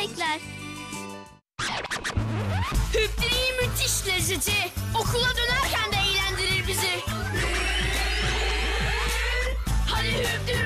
yemekler. Hüptür'ün müthiş lezzeti okula dönerken de eğlendirir bizi. Hadi Hüptür